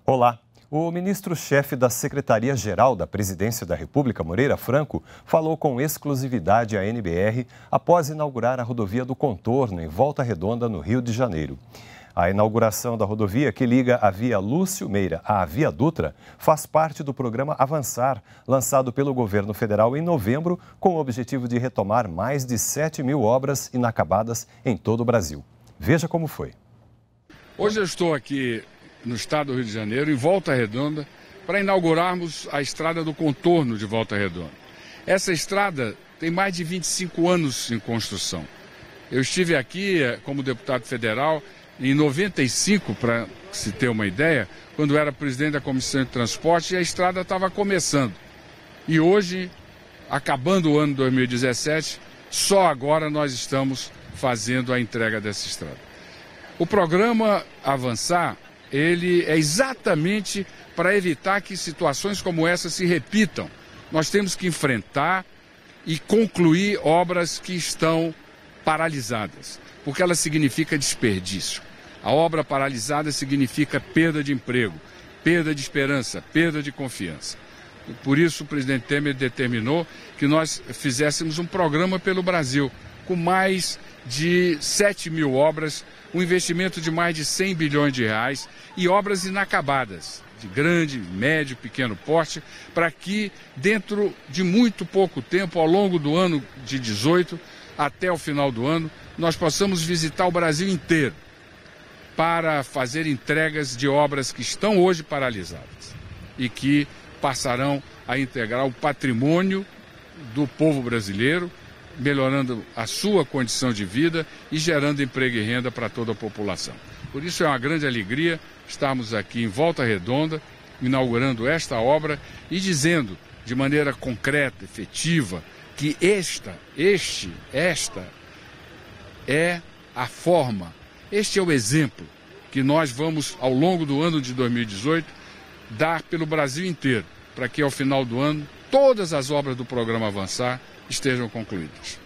Olá. O ministro-chefe da Secretaria-Geral da Presidência da República, Moreira Franco, falou com exclusividade à NBR após inaugurar a rodovia do Contorno, em Volta Redonda, no Rio de Janeiro. A inauguração da rodovia, que liga a Via Lúcio Meira à Via Dutra, faz parte do programa Avançar, lançado pelo governo federal em novembro, com o objetivo de retomar mais de 7.000 obras inacabadas em todo o Brasil. Veja como foi. Hoje eu estou aqui no estado do Rio de Janeiro, em Volta Redonda, para inaugurarmos a estrada do Contorno de Volta Redonda. Essa estrada tem mais de 25 anos em construção. Eu estive aqui como deputado federal em 95, para se ter uma ideia, quando era presidente da Comissão de Transporte e a estrada estava começando. E hoje, acabando o ano 2017, só agora nós estamos fazendo a entrega dessa estrada. O programa Avançar, ele é exatamente para evitar que situações como essa se repitam. Nós temos que enfrentar e concluir obras que estão paralisadas, porque ela significa desperdício. A obra paralisada significa perda de emprego, perda de esperança, perda de confiança. E por isso o presidente Temer determinou que nós fizéssemos um programa pelo Brasil, com mais de 7.000 obras, um investimento de mais de 100 bilhões de reais e obras inacabadas, de grande, médio, pequeno porte, para que dentro de muito pouco tempo, ao longo do ano de 18 até o final do ano, nós possamos visitar o Brasil inteiro para fazer entregas de obras que estão hoje paralisadas e que passarão a integrar o patrimônio do povo brasileiro, melhorando a sua condição de vida e gerando emprego e renda para toda a população. Por isso é uma grande alegria estarmos aqui em Volta Redonda, inaugurando esta obra e dizendo de maneira concreta, efetiva, que esta é a forma, este é o exemplo que nós vamos, ao longo do ano de 2018, dar pelo Brasil inteiro, para que ao final do ano todas as obras do programa Avançar estejam concluídas.